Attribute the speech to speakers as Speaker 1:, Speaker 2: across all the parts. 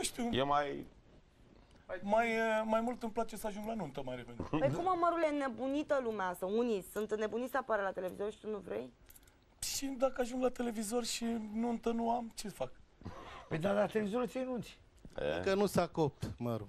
Speaker 1: Nu știu.
Speaker 2: E mai...
Speaker 1: Mai mult îmi place să ajung la nuntă mai repede.
Speaker 3: Păi cum, amărule, nebunită lumea asta? Unii sunt nebuniți să apară la televizor și tu nu vrei?
Speaker 1: Și dacă ajung la televizor și nuntă nu am, ce fac?
Speaker 4: Păi dar la televizor ți-ai nunți.
Speaker 5: Că nu s-a copt mărul.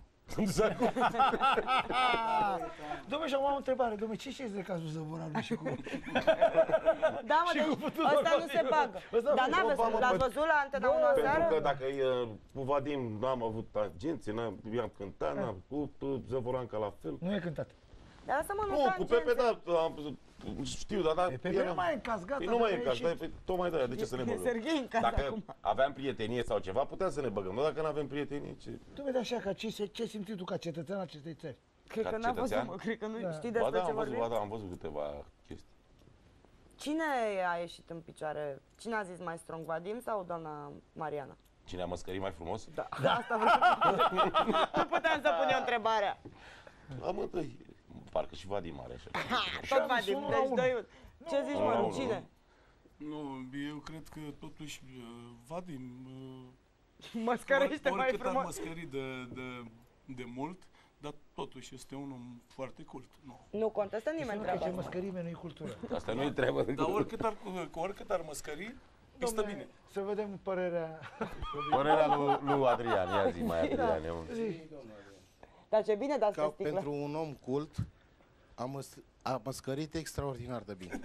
Speaker 4: Dom'le, și am o întrebare. Dom'le, ce știți de cazul Zăvoranu și cu...
Speaker 3: Da, mă, deci ăsta nu se bagă. Dar l-ați văzut la Antena 1
Speaker 2: Pentru că
Speaker 3: seară?
Speaker 2: dacă e cu Vadim n-am avut agenție, i-am cântat, n-am cu Zăvoranca la fel.
Speaker 4: Nu e cântat.
Speaker 3: Dar lasă-mă, nu
Speaker 2: Nu, cu Pepe, da, știu, dar...
Speaker 4: Pepe nu mai e în caz, gata.
Speaker 2: Nu mai e în caz, tocmai de aia, de ce să ne băgăm?
Speaker 3: Serghei în caz
Speaker 2: Dacă
Speaker 3: acum.
Speaker 2: aveam prietenie sau ceva, puteam să ne băgăm, dar dacă nu avem prietenie, ce...
Speaker 4: Dom'le, așa, ca ce simți tu ca cetățean acestei țări?
Speaker 3: Cred că n-a văzut, mă, cred că nu știi
Speaker 2: Ba
Speaker 3: despre
Speaker 2: da,
Speaker 3: ce vorbim.
Speaker 2: am văzut câteva chestii.
Speaker 3: Cine a ieșit în picioare? Cine a zis mai strong, Vadim sau doamna Mariana?
Speaker 2: Cine a măscărit mai frumos?
Speaker 3: Da, asta vreau. Nu puteam să pun eu întrebarea.
Speaker 2: Amândoi. Parcă și Vadim are așa.
Speaker 3: Tot Vadim, deci doi. Ce zici, mă, cine?
Speaker 1: Nu, eu cred că totuși Vadim...
Speaker 3: Măscărește mai
Speaker 1: oricât ar
Speaker 3: frumos.
Speaker 1: măscări de mult, dar totuși este un om foarte cult.
Speaker 3: Nu contestă nimeni treaba
Speaker 4: Ce
Speaker 3: asta.
Speaker 4: măscărime nu-i cultură.
Speaker 2: Asta nu-i treabă.
Speaker 1: Dar oricât ar măscări, îi stă bine.
Speaker 4: Să vedem părerea...
Speaker 2: Părerea lui Adrian, ia zi mai Adrian.
Speaker 3: Dar ce bine dați
Speaker 5: Ca
Speaker 3: pe sticlă.
Speaker 5: pentru un om cult, a măscărit extraordinar de bine.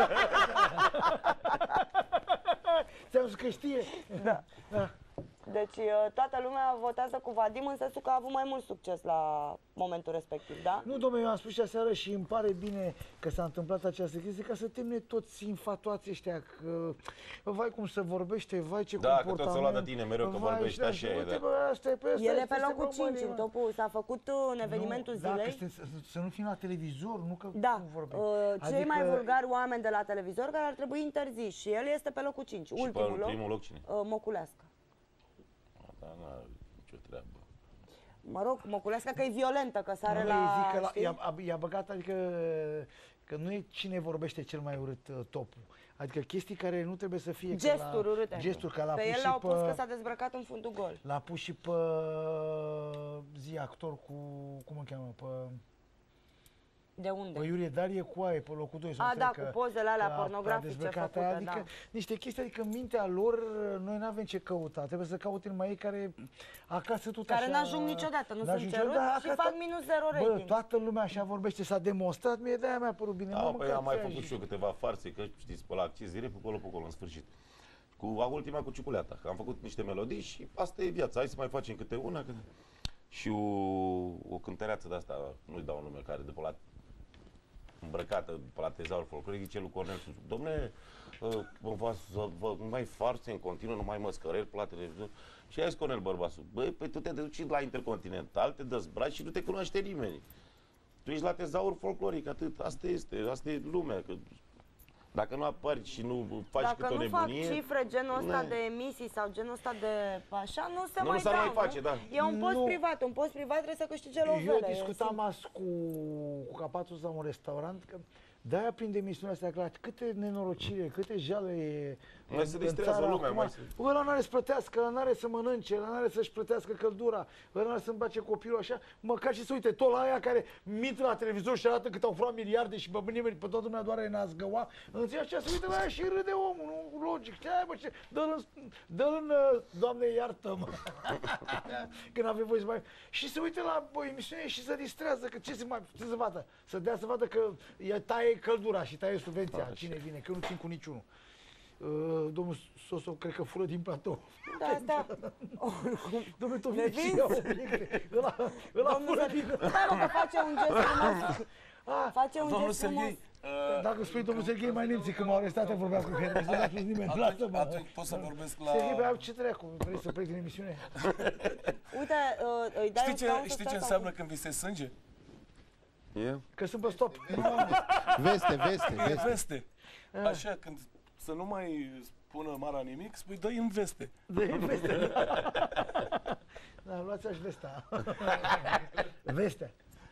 Speaker 4: Ți-am zis că știe.
Speaker 3: Da. Deci toată lumea votează cu Vadim în sensul că a avut mai mult succes la momentul respectiv, da?
Speaker 4: Nu, domnule, eu am spus și aseară și îmi pare bine că s-a întâmplat această chestie, ca să termine toți infatuații ăștia, că vai cum se vorbește, vai ce comportament.
Speaker 2: Da, că tot se lua de tine mereu că vorbești așa,
Speaker 3: El e pe locul 5 în topul, s-a făcut în evenimentul zilei.
Speaker 4: Da, să nu fim la televizor, nu că
Speaker 3: da,
Speaker 4: nu vorbim.
Speaker 3: Cei mai vulgari oameni de la televizor care ar trebui interziși și el este pe locul 5, ultimul loc.
Speaker 2: Primul loc cine?
Speaker 3: Moculescu.
Speaker 2: Da, n-are nicio treabă.
Speaker 3: Mă rog, Moculescu că e violentă, că sare
Speaker 4: nu,
Speaker 3: la...
Speaker 4: Zic că i-a băgat, adică că nu e cine vorbește cel mai urât topul. Adică chestii care nu trebuie să fie...
Speaker 3: Gesturi urâte.
Speaker 4: Gesturi, că l-a
Speaker 3: pe
Speaker 4: pus
Speaker 3: el
Speaker 4: și
Speaker 3: l-au pus că s-a dezbrăcat în fundul gol.
Speaker 4: L-a pus și pe actor cu... cum îl cheamă? Pe...
Speaker 3: De unde?
Speaker 4: Pe Iurie Darie cu aia, pe locul 2.
Speaker 3: Da, cu pozele alea pornografice făcute,
Speaker 4: adică
Speaker 3: da.
Speaker 4: niște chestii, adică în mintea lor noi nu avem ce căuta. Trebuie să caute numai ei care acasă tot
Speaker 3: care
Speaker 4: așa...
Speaker 3: Care n-ajung niciodată, nu sunt cerut și fac minus 0 rating.
Speaker 4: Bă, toată lumea așa vorbește, s-a demonstrat, mie de-aia mi-a părut bine.
Speaker 2: Da, păi am mai făcut și eu câteva farse, că știți, pe la accizire, pe acolo, în sfârșit. Cu ultima cu Ciuculeata, că am făcut niște melodii și asta e viața. Hai să mai facem câte una. Și o cântăreață de asta, nu-i dau nume, care de pe la îmbrăcată pe la tezaur folcloric, celul Cornel Suciu. Dom'le, vă mai farse în continuu, nu mai măscăreli pe la televizor. Și a zis Cornel Bărbasu, băi, păi tu te duci la Intercontinental, te dezbraci și nu te cunoaște nimeni. Tu ești la tezaur folcloric, atât. Asta e lumea. Că dacă nu apari și nu faci câte o nebunie...
Speaker 3: Dacă nu fac cifre genul ăsta de emisii sau genul ăsta de așa, nu se mai
Speaker 2: mai face, da.
Speaker 3: E un post privat, un post privat trebuie să câștige lovele.
Speaker 4: Eu discutam azi cu Capatul la un restaurant, că de-aia prinde emisiunea astea, clar, câte nenorocire, câte jale e
Speaker 2: mai se distrează lumea,
Speaker 4: ăla n-are să plătească, ăla n-are să mănânce, ăla n-are să-și plătească căldura, ăla n-are să-mi bage copilul așa, măcar și să uite, tot la aia care mintă la televizor și arată cât au furat miliarde și pe nimeni, pe toată lumea doar ne-a zgăua, înțelegi așa, să uite la aia și râde omul, nu, logic, ce ai, bă, ce, dă-l în, Doamne iartă-mă, când avem voie să mai... Și se uite la emisiune și se distrează, că ce să vadă? Să dea să vadă că taie căldura și taie subvenția, cine vine, că nu țin cu niciunul. Domnul Soso, cred că fură din platou.
Speaker 3: Da, asta.
Speaker 4: Domnul Tomici, ăla fură din...
Speaker 3: Stai mă, că face un gest frumos. Face un gest frumos.
Speaker 4: Dacă spui domnul Serghei, mai nemții, că m-au arestat, vorbea cu el, nu a spus nimeni, lasă-mă.
Speaker 1: Atunci pot să vorbesc la...
Speaker 4: Serghei, ce treacu, vrei să plec din emisiune?
Speaker 3: Uite, îi dai un scaun să
Speaker 1: Știi ce înseamnă când visezi sânge?
Speaker 4: Că sunt pe stop.
Speaker 5: Veste.
Speaker 1: Așa, când să nu mai spună Mara nimic, spui dă-i în veste.
Speaker 4: Dă-i în veste, da, luați așa vesta. Vestea.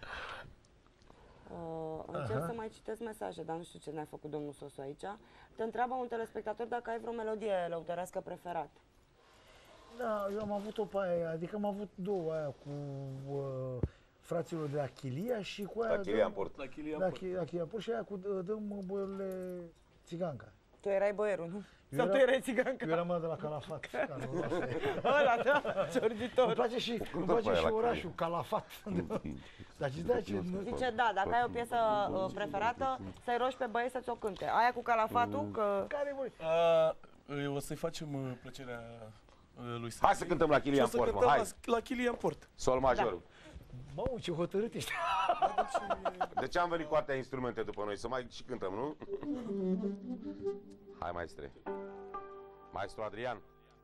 Speaker 3: Încerc să mai citesc mesaje, dar nu știu ce ne-a făcut domnul Sosu aici. Te întreabă un telespectator dacă ai vreo melodie lăutărească preferată.
Speaker 4: Da, eu am avut-o pe aia, adică am avut două, aia cu fraților de la Chilia și cu aia...
Speaker 2: La Chilia în port.
Speaker 1: La Chilia
Speaker 4: La
Speaker 1: Port.
Speaker 4: Chilia Port și aia cu dăm boierule țiganca.
Speaker 3: Tu erai boierul, nu? Sau
Speaker 4: era-
Speaker 3: tu erai țiganca?
Speaker 4: Eu eram ăla de la Calafat.
Speaker 3: Ăla, da,
Speaker 4: Îmi
Speaker 3: ciorditor.
Speaker 4: place și, îmi
Speaker 2: pe
Speaker 4: place
Speaker 2: aia
Speaker 4: și
Speaker 2: la
Speaker 4: orașul, Calafat. Dar știți de ce?
Speaker 3: Zice, da, dacă ai o piesă preferată, să-i rogi pe băieți să ți-o cânte. Aia cu calafatul, că...
Speaker 4: Care voi?
Speaker 1: O să-i facem plăcerea lui Sergiu.
Speaker 2: Hai să cântăm la
Speaker 1: Și
Speaker 2: Chilia
Speaker 1: o
Speaker 2: în
Speaker 1: să
Speaker 2: port, mă,
Speaker 1: cântăm
Speaker 2: hai.
Speaker 1: la Chilia în Port.
Speaker 2: Sol majorul.
Speaker 4: Mamă, ce hotărât ești.
Speaker 2: De ce am venit cu atâtea instrumente după noi? Să mai și cântăm, nu? Hai, maestre. Maestru Adrian.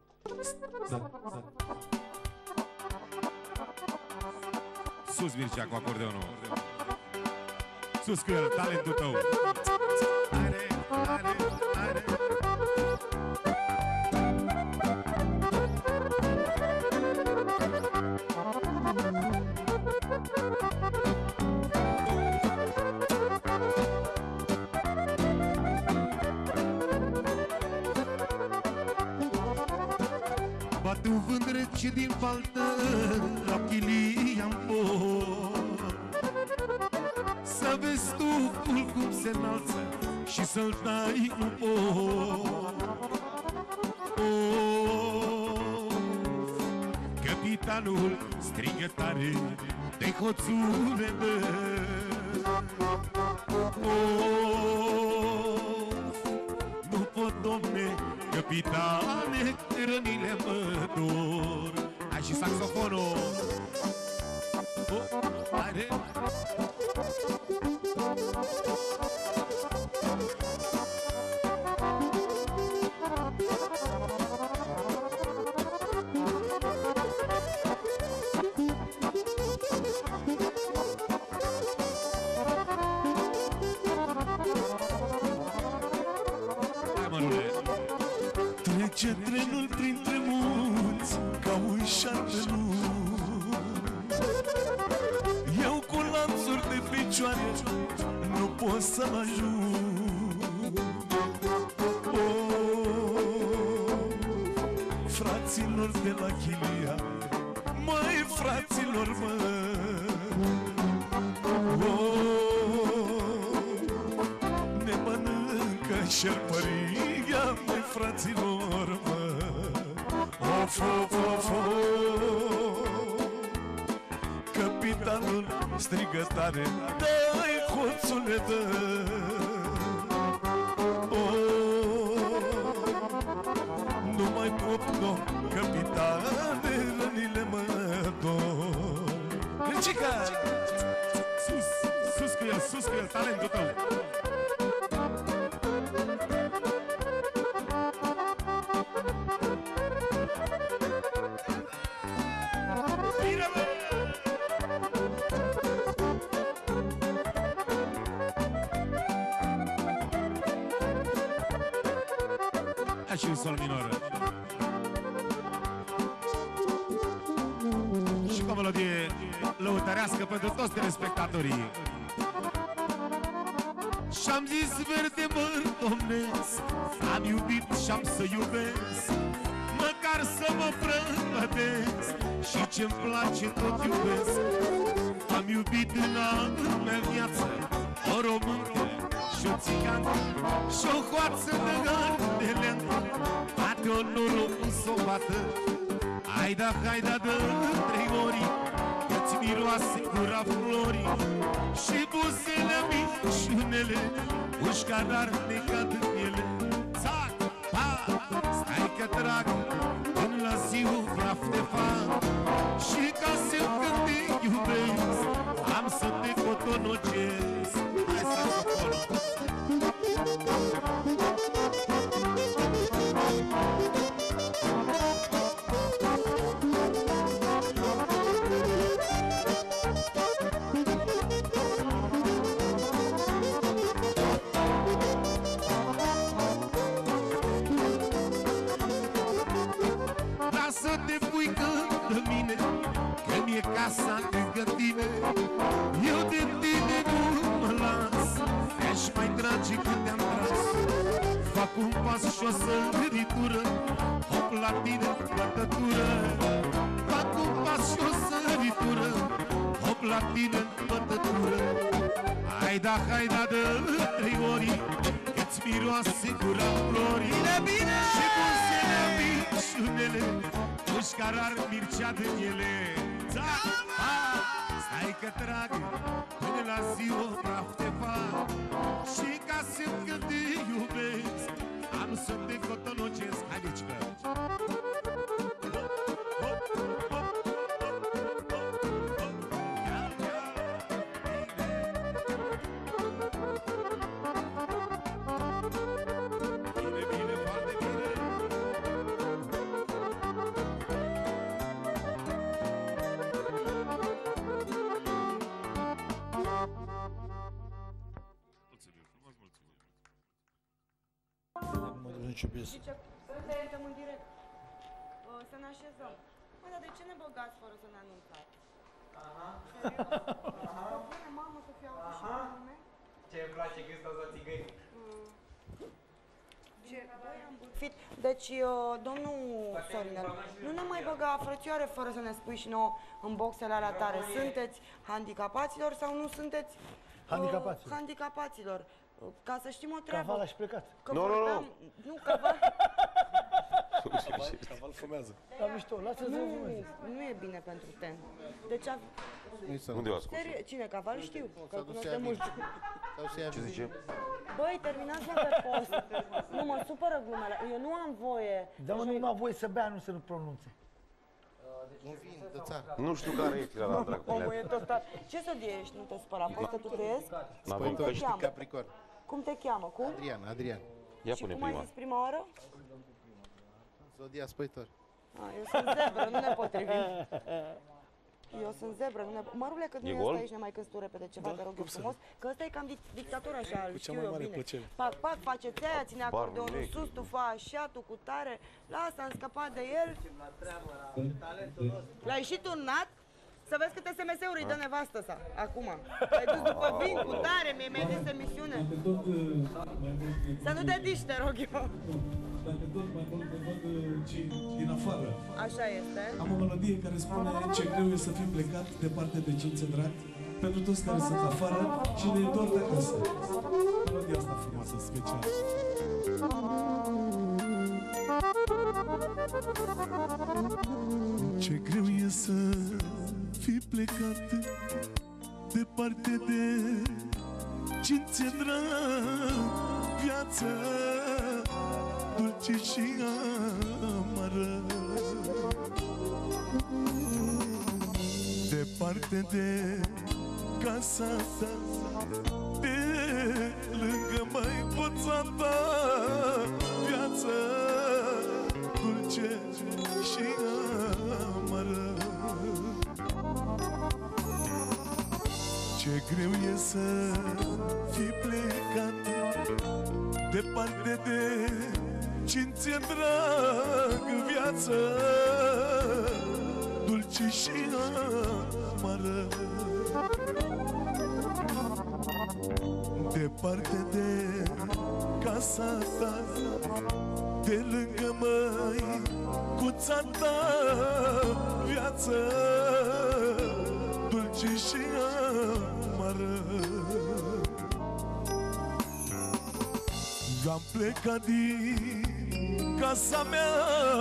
Speaker 6: Sus, Mircea, cu acordeonul. Sus cu el, talentul tău. Are, are, are. Bate un vânt rece din faltă la Chilia-n Port. Să vezi tuful cum se înalță și să-l dai un port. Capitanul strigă tare de hoțule dă. Nu pot, domne, capitane, rănile mă dor. Hai și saxofonul. Haide. Hai, mărule. Trece trenul printre munți ca un șarpeluț. Eu cu lanțuri de picioare nu pot să ajung. Fraților de la Chilia, măi fraților, mă. Ne mănâncă șerpăria, măi fraților, mă. Of, of, of, of. Capitanul strigă tare, dă-i hoțule, dă. Nu mai pot, domn capitane, rănile mă dor. Ricica! Sus, sus cu el, talentul tău. Bine, bă! Hai și un sol minor. Și cu o melodie lăutărească pentru toți telespectatorii. Și-am zis verde mă domnesc, am iubit și-am să iubesc, măcar să mă prăpădesc, și ce-mi place tot iubesc. Am iubit în mea viață o româncă și o țigană și o hoață de gardeleană, poate-o norocul s-o bată. Haida, haida, dă trei ori, că-ți miroase gura florii și buzele minciunele, ușca dar ne cad în ele. Țac, pa, stai că trag până la ziua praf de fac, și ca să când te iubesc am să te cotonocesc. Hai saxofonul. Lasă-te, puică, de mine, că mi-e casa lângă tine. Eu de tine nu mă las, te-aș mai trage cât te-am tras. fac un pas și o săritură, hop la tine bătătură. Fac un pas și o săritură, hop la tine bătătură. Haida, haida de 3 ori, că-ți miroase gura florii. Bine, bine! Și cum se le mișunele, mușcarar mircea din ele. Stai că trag până la ziua praf te fac. Și ca simt că te iubesc, am să te cotonocesc. Haideți că
Speaker 3: Zice, suntem în direct. Să ne așezăm. Măi, dar de ce ne băgați fără să ne anunțați? Aha. Bine, mamă, să fie auzit și pe lume.
Speaker 7: Ce-mi place când stau la țigări.
Speaker 3: Deci, domnul Sorinel, nu ne mai băga frățioare fără să ne spui și nouă în boxele alea tare. Sunteți handicapaților sau nu sunteți
Speaker 4: Handicapaților.
Speaker 3: handicapaților? Ca să știm o treabă.
Speaker 4: Caval și plecat.
Speaker 2: Nu,
Speaker 3: Nu, Caval.
Speaker 5: Caval fumează.
Speaker 4: La mișto, lasă-ți să fumezi.
Speaker 3: Nu e bine pentru ten. Deci,
Speaker 2: Unde o ascult?
Speaker 3: cine, Caval? Știu, că
Speaker 5: S-a
Speaker 3: îl
Speaker 5: dus să
Speaker 3: cunoște
Speaker 5: ia
Speaker 3: mult.
Speaker 5: vin.
Speaker 2: Ce zice?
Speaker 3: Băi, terminați-mă pe post. Nu mă supără glumele. Eu nu am voie.
Speaker 4: Dar unul nu a voie să bea, nu să nu pronunțe.
Speaker 5: Un vin de țară.
Speaker 2: Nu știu care e firea la dracu.
Speaker 3: Omul e total. Ce să ești? Nu te spăra. Poți că tu trăiesc?
Speaker 2: N-avem
Speaker 3: te
Speaker 2: căști.
Speaker 3: cheamă?
Speaker 5: Capricorn.
Speaker 3: Cum te cheamă? Cum?
Speaker 5: Adrian.
Speaker 2: Ia
Speaker 3: Și
Speaker 2: pune
Speaker 3: cum ai
Speaker 2: prima.
Speaker 3: zis prima oară?
Speaker 5: Zodia spăitor.
Speaker 3: Eu sunt zebră, nu ne potrivim. Eu sunt zebră, nu ne... Mărule, că nu e
Speaker 2: gol?
Speaker 3: ăsta aici, ne mai cânti tu repede ceva, te rog eu frumos. Că ăsta e cam dictator așa, îl știu eu bine. Pac, pac, faceți aia, ține acordeonul sus, tu fa așa, tu cu tare. Lasă, am scăpat de el. L-ai și turnat? Să vezi câte SMS-uri îi dă nevastă sa, acum. L-ai dus după vin, cu tare, mi-ai zis emisiune. Să nu te dici, te rog eu.
Speaker 8: Dacă tot mai mult te văd cei din afară.
Speaker 3: Așa este.
Speaker 8: Am o melodie care spune ce greu e să fii plecat departe de cei ți drag, pentru toți care sunt afară și ne întorc acasă. Melodia asta frumoasă, specială.
Speaker 6: Ce greu e să fii plecat departe de ce ți drag, viața dulce și amară. Departe de casa ta, de lângă măicuța ta, viața dulce și amară. Ce greu e să fii plecat departe de ce-ți drag, viață dulce și amară. Departe de casa ta, de lângă măicuța ta, viață dulce și amară. Eu am plecat din casa mea,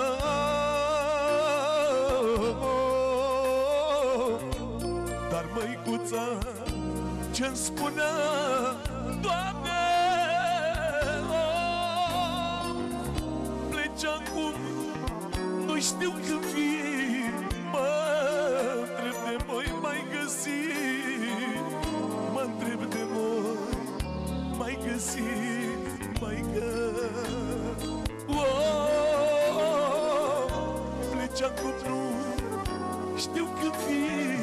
Speaker 6: dar măicuța ce-mi spunea, Doamne, pleci acum, nu știu când vii, mă întreb de moi mai găsi, mă întreb de moi mai găsi, mai pleci acum, nu știu când vii.